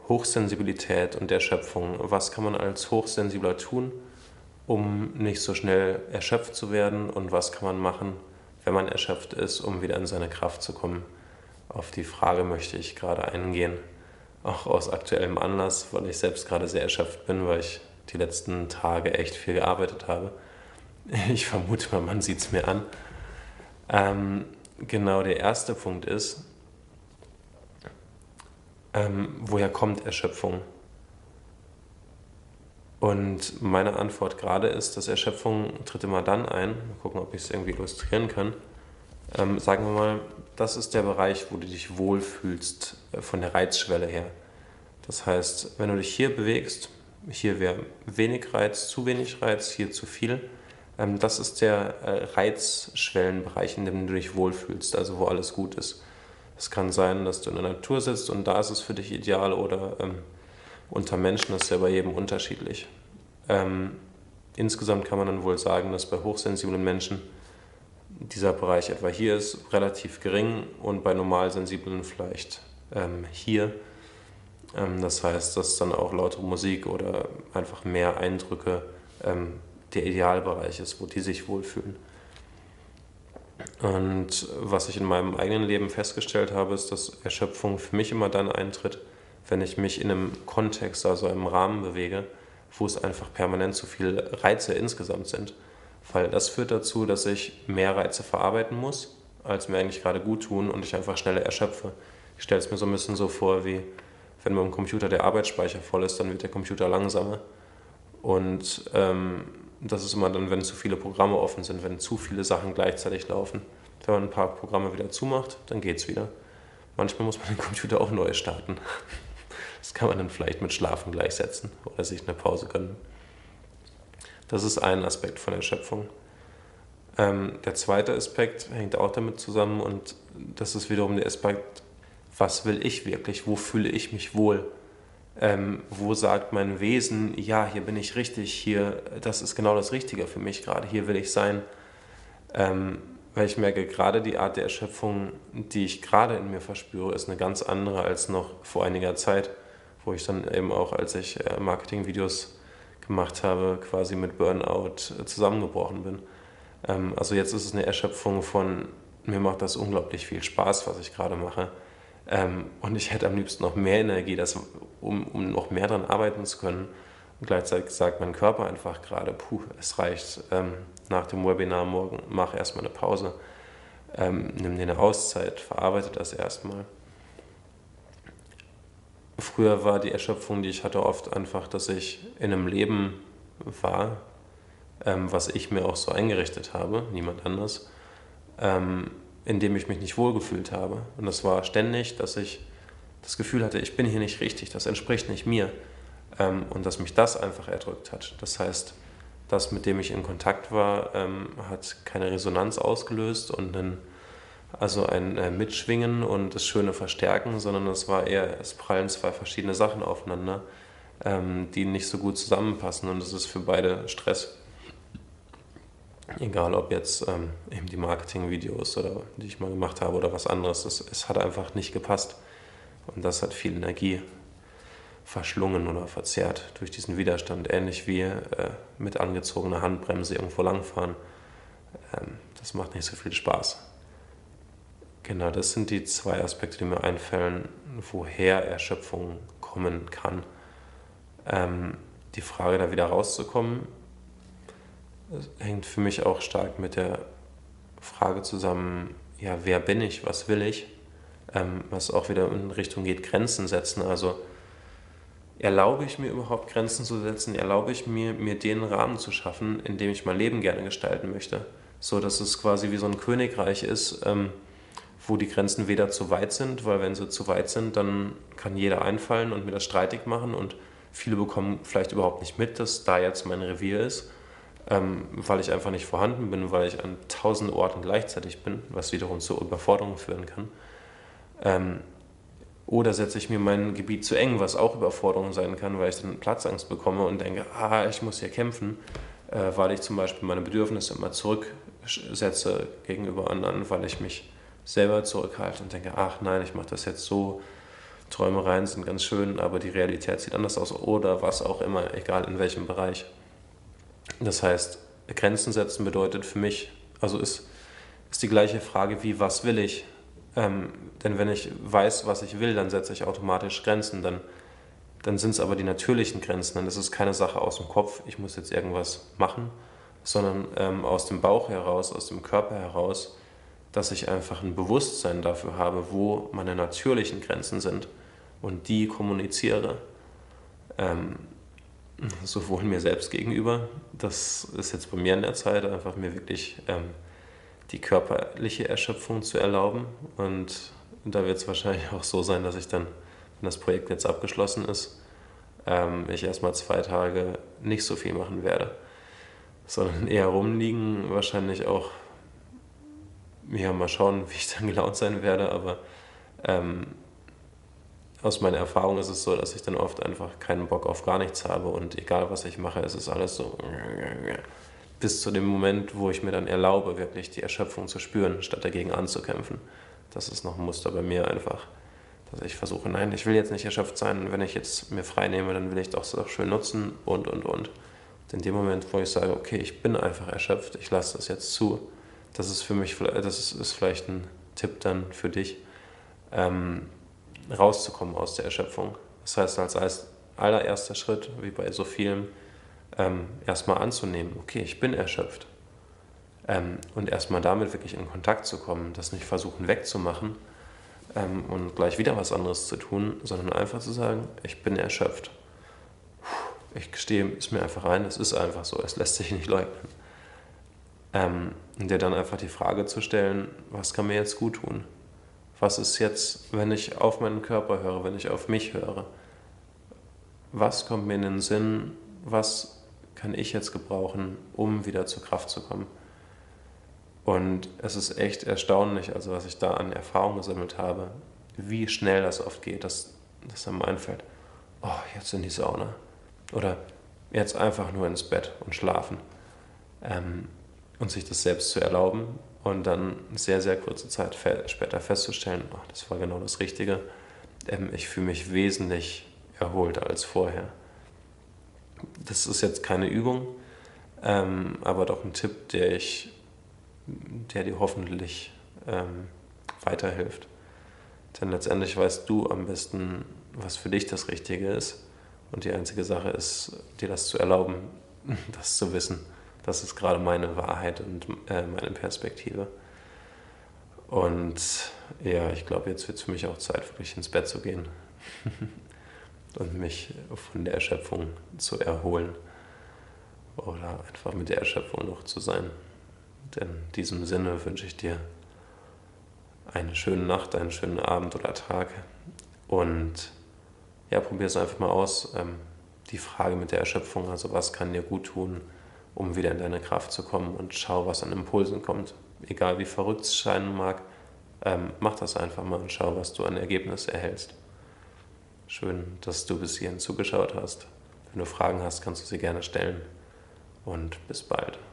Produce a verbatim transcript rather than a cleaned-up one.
Hochsensibilität und Erschöpfung. Was kann man als Hochsensibler tun, um nicht so schnell erschöpft zu werden? Und was kann man machen, wenn man erschöpft ist, um wieder in seine Kraft zu kommen? Auf die Frage möchte ich gerade eingehen. Auch aus aktuellem Anlass, weil ich selbst gerade sehr erschöpft bin, weil ich die letzten Tage echt viel gearbeitet habe. Ich vermute mal, man sieht es mir an. Ähm, genau, der erste Punkt ist, ähm, woher kommt Erschöpfung? Und meine Antwort gerade ist, dass Erschöpfung tritt immer dann ein, mal gucken, ob ich es irgendwie illustrieren kann. Ähm, sagen wir mal, das ist der Bereich, wo du dich wohlfühlst, äh, von der Reizschwelle her. Das heißt, wenn du dich hier bewegst, hier wäre wenig Reiz, zu wenig Reiz, hier zu viel. Ähm, das ist der äh, Reizschwellenbereich, in dem du dich wohlfühlst, also wo alles gut ist. Es kann sein, dass du in der Natur sitzt und da ist es für dich ideal, oder ähm, unter Menschen, das ist ja bei jedem unterschiedlich. Ähm, insgesamt kann man dann wohl sagen, dass bei hochsensiblen Menschen dieser Bereich etwa hier ist, relativ gering, und bei normalsensiblen vielleicht ähm, hier. Ähm, das heißt, dass dann auch lautere Musik oder einfach mehr Eindrücke ähm, der Idealbereich ist, wo die sich wohlfühlen. Und was ich in meinem eigenen Leben festgestellt habe, ist, dass Erschöpfung für mich immer dann eintritt, wenn ich mich in einem Kontext, also einem Rahmen bewege, wo es einfach permanent zu viele Reize insgesamt sind. Weil das führt dazu, dass ich mehr Reize verarbeiten muss, als mir eigentlich gerade gut tun, und ich einfach schneller erschöpfe. Ich stelle es mir so ein bisschen so vor, wie wenn beim Computer der Arbeitsspeicher voll ist, dann wird der Computer langsamer. Und ähm, das ist immer dann, wenn zu viele Programme offen sind, wenn zu viele Sachen gleichzeitig laufen. Wenn man ein paar Programme wieder zumacht, dann geht's wieder. Manchmal muss man den Computer auch neu starten. Das kann man dann vielleicht mit Schlafen gleichsetzen oder sich eine Pause gönnen. Das ist ein Aspekt von Erschöpfung. Ähm, der zweite Aspekt hängt auch damit zusammen, und das ist wiederum der Aspekt, was will ich wirklich, wo fühle ich mich wohl? Ähm, wo sagt mein Wesen, ja, hier bin ich richtig, hier, das ist genau das Richtige für mich gerade, hier will ich sein. Ähm, weil ich merke, gerade die Art der Erschöpfung, die ich gerade in mir verspüre, ist eine ganz andere als noch vor einiger Zeit, wo ich dann eben auch, als ich äh, Marketingvideos gemacht habe, quasi mit Burnout äh, zusammengebrochen bin. Ähm, also jetzt ist es eine Erschöpfung von, mir macht das unglaublich viel Spaß, was ich gerade mache. Ähm, und ich hätte am liebsten noch mehr Energie, das, um, um noch mehr daran arbeiten zu können. Und gleichzeitig sagt mein Körper einfach gerade, puh, es reicht, ähm, nach dem Webinar morgen, mach erstmal eine Pause, ähm, nimm dir eine Auszeit, verarbeite das erstmal. Früher war die Erschöpfung, die ich hatte, oft einfach, dass ich in einem Leben war, ähm, was ich mir auch so eingerichtet habe, niemand anders, ähm, in dem ich mich nicht wohlgefühlt habe. Und das war ständig, dass ich das Gefühl hatte, ich bin hier nicht richtig, das entspricht nicht mir. Ähm, und dass mich das einfach erdrückt hat. Das heißt, das, mit dem ich in Kontakt war, ähm, hat keine Resonanz ausgelöst und einen, also ein äh, Mitschwingen und das schöne Verstärken, sondern es war eher, es prallen zwei verschiedene Sachen aufeinander, ähm, die nicht so gut zusammenpassen, und es ist für beide Stress. Egal ob jetzt ähm, eben die Marketingvideos, oder die ich mal gemacht habe, oder was anderes, es, es hat einfach nicht gepasst, und das hat viel Energie verschlungen oder verzerrt durch diesen Widerstand, ähnlich wie äh, mit angezogener Handbremse irgendwo langfahren. Ähm, das macht nicht so viel Spaß. Genau, das sind die zwei Aspekte, die mir einfallen, woher Erschöpfung kommen kann. Ähm, die Frage, da wieder rauszukommen, hängt für mich auch stark mit der Frage zusammen, ja, wer bin ich, was will ich? Ähm, was auch wieder in Richtung geht, Grenzen setzen. Also erlaube ich mir überhaupt Grenzen zu setzen? Erlaube ich mir, mir den Rahmen zu schaffen, in dem ich mein Leben gerne gestalten möchte? So, dass es quasi wie so ein Königreich ist, ähm, wo die Grenzen weder zu weit sind, weil wenn sie zu weit sind, dann kann jeder einfallen und mir das streitig machen, und viele bekommen vielleicht überhaupt nicht mit, dass da jetzt mein Revier ist, ähm, weil ich einfach nicht vorhanden bin, weil ich an tausend Orten gleichzeitig bin, was wiederum zur Überforderung führen kann. Ähm, Oder setze ich mir mein Gebiet zu eng, was auch Überforderung sein kann, weil ich dann Platzangst bekomme und denke, ah, ich muss hier kämpfen, äh, weil ich zum Beispiel meine Bedürfnisse immer zurücksetze gegenüber anderen, weil ich mich selber zurückhalte und denke, ach nein, ich mache das jetzt so, Träumereien sind ganz schön, aber die Realität sieht anders aus oder was auch immer, egal in welchem Bereich. Das heißt, Grenzen setzen bedeutet für mich, also ist, ist die gleiche Frage wie, was will ich? Ähm, denn wenn ich weiß, was ich will, dann setze ich automatisch Grenzen. Dann, dann sind es aber die natürlichen Grenzen. Dann ist es keine Sache aus dem Kopf, ich muss jetzt irgendwas machen, sondern ähm, aus dem Bauch heraus, aus dem Körper heraus, dass ich einfach ein Bewusstsein dafür habe, wo meine natürlichen Grenzen sind und die kommuniziere. Ähm, sowohl mir selbst gegenüber, das ist jetzt bei mir in der Zeit, einfach mir wirklich ähm, die körperliche Erschöpfung zu erlauben. Und da wird es wahrscheinlich auch so sein, dass ich dann, wenn das Projekt jetzt abgeschlossen ist, ähm, ich erstmal zwei Tage nicht so viel machen werde, sondern eher rumliegen, wahrscheinlich auch, ja, mal schauen, wie ich dann gelaunt sein werde, aber ähm, aus meiner Erfahrung ist es so, dass ich dann oft einfach keinen Bock auf gar nichts habe und egal was ich mache, es ist alles so bis zu dem Moment, wo ich mir dann erlaube, wirklich die Erschöpfung zu spüren, statt dagegen anzukämpfen. Das ist noch ein Muster bei mir einfach, dass ich versuche, nein, ich will jetzt nicht erschöpft sein, wenn ich jetzt mir frei nehme, dann will ich das auch schön nutzen und, und, und. Und in dem Moment, wo ich sage, okay, ich bin einfach erschöpft, ich lasse das jetzt zu, das ist für mich, das ist, ist vielleicht ein Tipp dann für dich, ähm, rauszukommen aus der Erschöpfung. Das heißt, als, als allererster Schritt, wie bei so vielen, ähm, erstmal anzunehmen, okay, ich bin erschöpft. Ähm, und erstmal damit wirklich in Kontakt zu kommen, das nicht versuchen wegzumachen ähm, und gleich wieder was anderes zu tun, sondern einfach zu sagen, ich bin erschöpft. Ich gestehe es mir einfach ein, es ist einfach so, es lässt sich nicht leugnen. Ähm, und dir dann einfach die Frage zu stellen, was kann mir jetzt gut tun? Was ist jetzt, wenn ich auf meinen Körper höre, wenn ich auf mich höre? Was kommt mir in den Sinn? Was kann ich jetzt gebrauchen, um wieder zur Kraft zu kommen? Und es ist echt erstaunlich, also was ich da an Erfahrung gesammelt habe, wie schnell das oft geht, dass das einem einfällt, oh, jetzt in die Sauna. Oder jetzt einfach nur ins Bett und schlafen. Ähm, und sich das selbst zu erlauben und dann sehr, sehr kurze Zeit später festzustellen, ach, das war genau das Richtige. Ähm, ich fühle mich wesentlich erholter als vorher. Das ist jetzt keine Übung, ähm, aber doch ein Tipp, der, ich, der dir hoffentlich ähm, weiterhilft. Denn letztendlich weißt du am besten, was für dich das Richtige ist. Und die einzige Sache ist, dir das zu erlauben, das zu wissen. Das ist gerade meine Wahrheit und äh, meine Perspektive. Und ja, ich glaube, jetzt wird es für mich auch Zeit, wirklich ins Bett zu gehen und mich von der Erschöpfung zu erholen oder einfach mit der Erschöpfung noch zu sein. Denn in diesem Sinne wünsche ich dir eine schöne Nacht, einen schönen Abend oder Tag und ja, probier es einfach mal aus. Ähm, die Frage mit der Erschöpfung, also was kann dir gut tun, um wieder in deine Kraft zu kommen und schau, was an Impulsen kommt. Egal wie verrückt es scheinen mag, ähm, mach das einfach mal und schau, was du an Ergebnis erhältst. Schön, dass du bis hierhin zugeschaut hast. Wenn du Fragen hast, kannst du sie gerne stellen und bis bald.